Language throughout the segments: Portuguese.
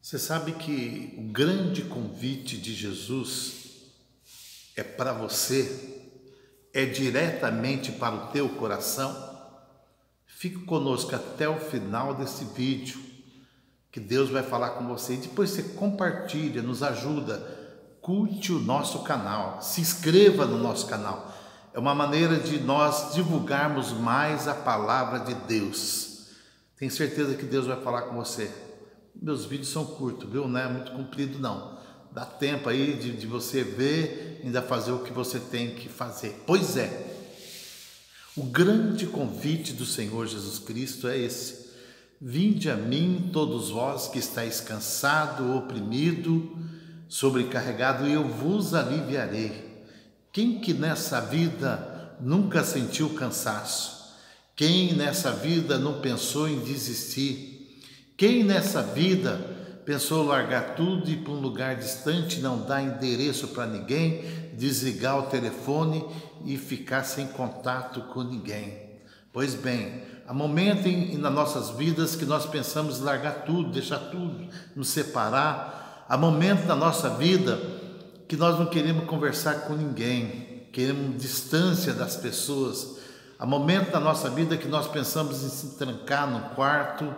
Você sabe que o grande convite de Jesus é para você, é diretamente para o teu coração? Fique conosco até o final desse vídeo, que Deus vai falar com você. E depois você compartilha, nos ajuda, curte o nosso canal, se inscreva no nosso canal. É uma maneira de nós divulgarmos mais a palavra de Deus. Tenho certeza que Deus vai falar com você. Meus vídeos são curtos, viu? Não é muito comprido não. Dá tempo aí de você ver e ainda fazer o que você tem que fazer. Pois é, o grande convite do Senhor Jesus Cristo é esse: vinde a mim todos vós que estáis cansado, oprimido, sobrecarregado, e eu vos aliviarei. Quem que nessa vida nunca sentiu cansaço? Quem nessa vida não pensou em desistir? Quem nessa vida pensou largar tudo e ir para um lugar distante, não dar endereço para ninguém, desligar o telefone e ficar sem contato com ninguém? Pois bem, há momentos nas nossas vidas que nós pensamos em largar tudo, deixar tudo, nos separar. Há momentos na nossa vida que nós não queremos conversar com ninguém, queremos distância das pessoas. Há momentos na nossa vida que nós pensamos em se trancar no quarto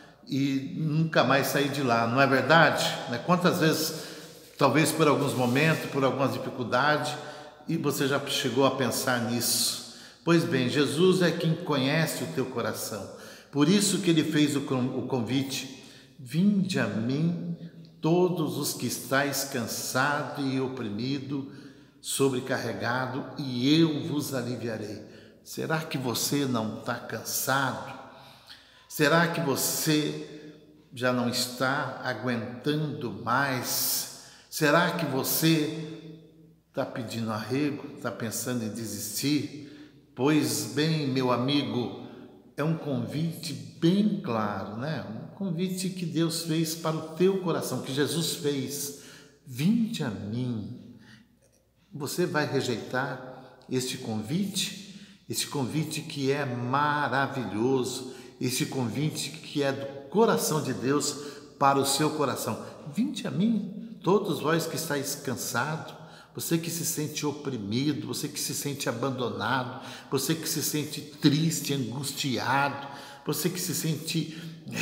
e nunca mais sair de lá, não é verdade? Quantas vezes, talvez por alguns momentos, por algumas dificuldades, e você já chegou a pensar nisso? Pois bem, Jesus é quem conhece o teu coração, por isso que ele fez o convite: vinde a mim todos os que estáis cansado e oprimido, sobrecarregado, e eu vos aliviarei. Será que você não está cansado? Será que você já não está aguentando mais? Será que você está pedindo arrego, está pensando em desistir? Pois bem, meu amigo, é um convite bem claro, Um convite que Deus fez para o teu coração, que Jesus fez. Vinde a mim. Você vai rejeitar este convite? Esse convite que é maravilhoso, esse convite que é do coração de Deus para o seu coração. Vinde a mim, todos vós que estáis cansados, você que se sente oprimido, você que se sente abandonado, você que se sente triste, angustiado, você que se sente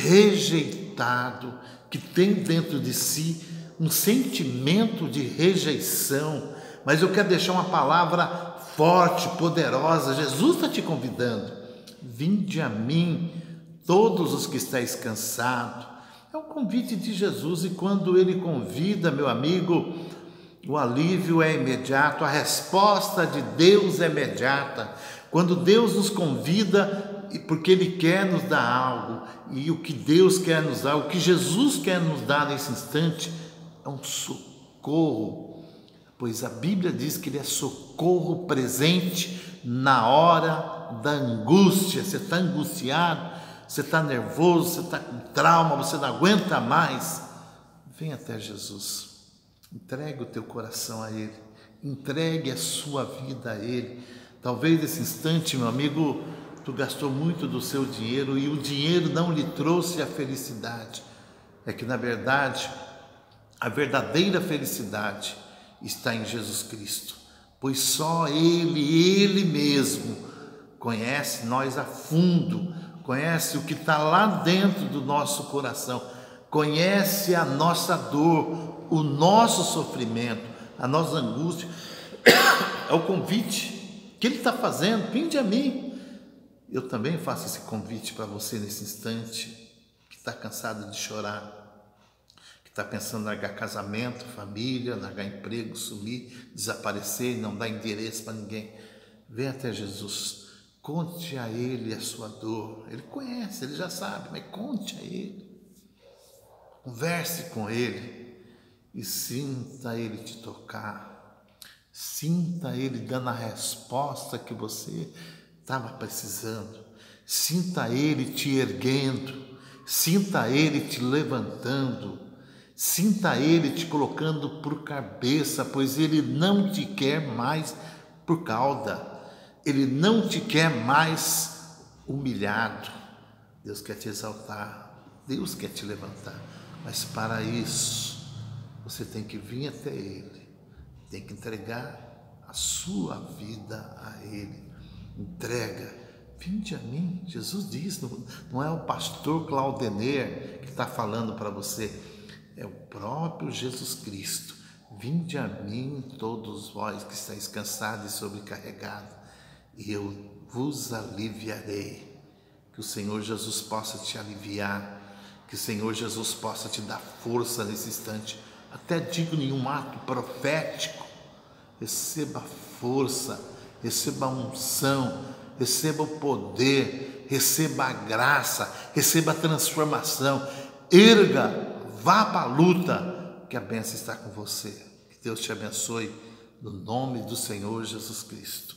rejeitado, que tem dentro de si um sentimento de rejeição. Mas eu quero deixar uma palavra forte, poderosa. Jesus está te convidando. Vinde a mim, todos os que estáis cansados. É um convite de Jesus, e quando ele convida, meu amigo, o alívio é imediato, a resposta de Deus é imediata. Quando Deus nos convida, porque ele quer nos dar algo, e o que Deus quer nos dar, o que Jesus quer nos dar nesse instante, é um socorro. Pois a Bíblia diz que ele é socorro presente na hora da angústia. Você está angustiado, você está nervoso, você está com trauma, você não aguenta mais. Vem até Jesus, entregue o teu coração a Ele, entregue a sua vida a Ele. Talvez nesse instante, meu amigo, tu gastou muito do seu dinheiro e o dinheiro não lhe trouxe a felicidade. É que na verdade, a verdadeira felicidade está em Jesus Cristo, pois só Ele mesmo conhece nós a fundo, conhece o que está lá dentro do nosso coração, conhece a nossa dor, o nosso sofrimento, a nossa angústia. É o convite que Ele está fazendo: vinde a mim. Eu também faço esse convite para você nesse instante, que está cansado de chorar, está pensando em largar casamento, família, largar emprego, sumir, desaparecer, não dar endereço para ninguém. Vem até Jesus, conte a Ele a sua dor. Ele conhece, Ele já sabe, mas conte a Ele. Converse com Ele e sinta Ele te tocar. Sinta Ele dando a resposta que você estava precisando. Sinta Ele te erguendo. Sinta Ele te levantando. Sinta Ele te colocando por cabeça, pois Ele não te quer mais por cauda. Ele não te quer mais humilhado. Deus quer te exaltar, Deus quer te levantar. Mas para isso, você tem que vir até Ele, tem que entregar a sua vida a Ele. Entrega, vinde a mim. Jesus diz, não é o pastor Claudenir que está falando para você, é o próprio Jesus Cristo. Vinde a mim, todos vós que estáis cansados e sobrecarregados, e eu vos aliviarei. Que o Senhor Jesus possa te aliviar, que o Senhor Jesus possa te dar força nesse instante. Até digo em um ato profético, receba força, receba a unção, receba o poder, receba a graça, receba a transformação. Erga, vá para a luta, que a bênção está com você. Que Deus te abençoe, no nome do Senhor Jesus Cristo.